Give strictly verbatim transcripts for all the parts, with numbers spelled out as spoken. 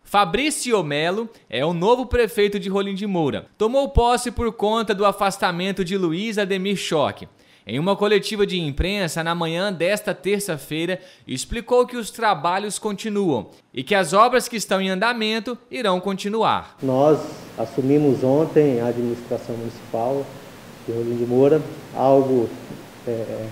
Fabrício Melo é o novo prefeito de Rolim de Moura. Tomou posse por conta do afastamento de Luiz Ademir Choque. Em uma coletiva de imprensa na manhã desta terça-feira, explicou que os trabalhos continuam e que as obras que estão em andamento irão continuar. Nós assumimos ontem a administração municipal de Rolim de Moura, algo é,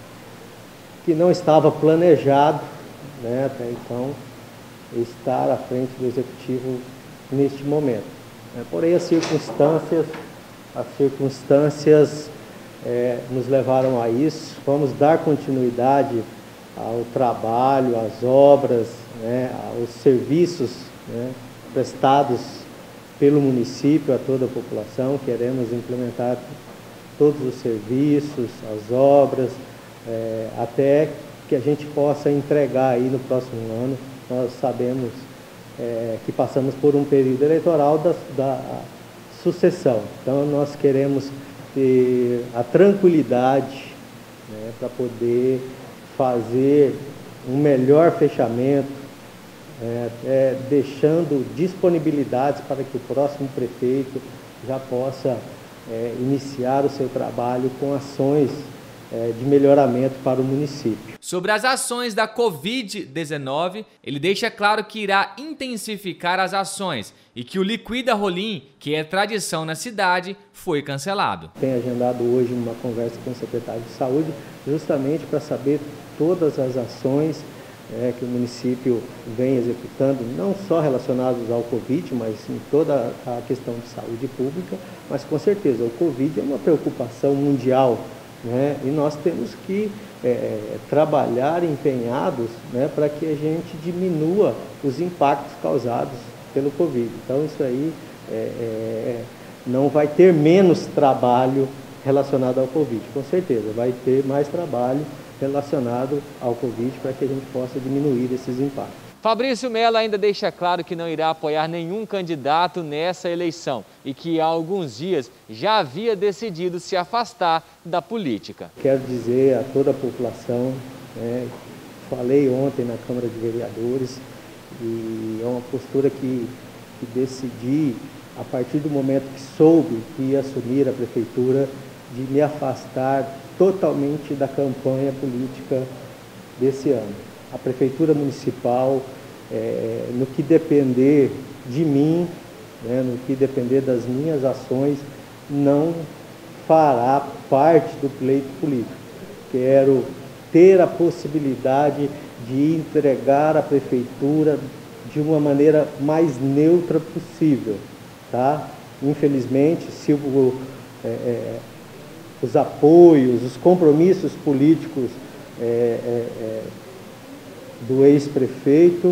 que não estava planejado, né, até então, estar à frente do executivo neste momento. É, porém, as circunstâncias, as circunstâncias é, nos levaram a isso. Vamos dar continuidade ao trabalho, às obras, né, aos serviços, né, prestados pelo município a toda a população. Queremos implementar todos os serviços, as obras, é, até que a gente possa entregar aí no próximo ano. Nós sabemos é, que passamos por um período eleitoral da, da sucessão, então nós queremos ter a tranquilidade, né, para poder fazer um melhor fechamento, é, é, deixando disponibilidades para que o próximo prefeito já possa é, iniciar o seu trabalho com ações é, de melhoramento para o município. Sobre as ações da covid dezenove, ele deixa claro que irá intensificar as ações e que o Liquida Rolim, que é tradição na cidade, foi cancelado. Tenho agendado hoje uma conversa com o secretário de Saúde, justamente para saber todas as ações é, que o município vem executando, não só relacionadas ao Covid, mas em toda a questão de saúde pública, mas com certeza o Covid é uma preocupação mundial, né, e nós temos que é, trabalhar empenhados, né, para que a gente diminua os impactos causados pelo Covid. Então isso aí é, é, não vai ter menos trabalho relacionado ao Covid, com certeza, vai ter mais trabalho relacionado ao Covid para que a gente possa diminuir esses impactos. Fabrício Melo ainda deixa claro que não irá apoiar nenhum candidato nessa eleição e que há alguns dias já havia decidido se afastar da política. Quero dizer a toda a população, né, falei ontem na Câmara de Vereadores, e é uma postura que, que decidi, a partir do momento que soube que ia assumir a prefeitura, de me afastar totalmente da campanha política desse ano. A Prefeitura Municipal, é, no que depender de mim, né, no que depender das minhas ações, não fará parte do pleito político. Quero ter a possibilidade de entregar a Prefeitura de uma maneira mais neutra possível, tá? Infelizmente, se o, é, é, os apoios, os compromissos políticos é, é, é, do ex-prefeito,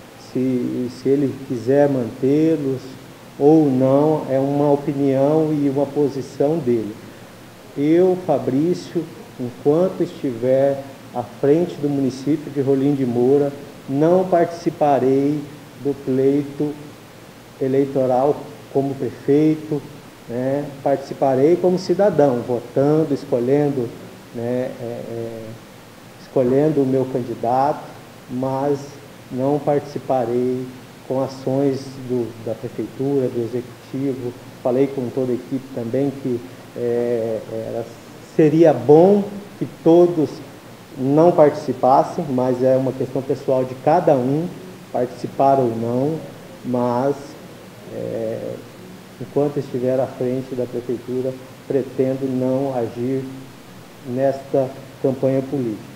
se, se ele quiser mantê-los ou não, é uma opinião e uma posição dele. Eu, Fabrício, enquanto estiver à frente do município de Rolim de Moura, não participarei do pleito eleitoral como prefeito, né? Participarei como cidadão, votando, escolhendo, né, é, é, escolhendo o meu candidato, mas não participarei com ações do, da prefeitura, do executivo. Falei com toda a equipe também que é, era, seria bom que todos não participassem, mas é uma questão pessoal de cada um, participar ou não, mas é, enquanto estiver à frente da prefeitura, pretendo não agir nesta campanha política.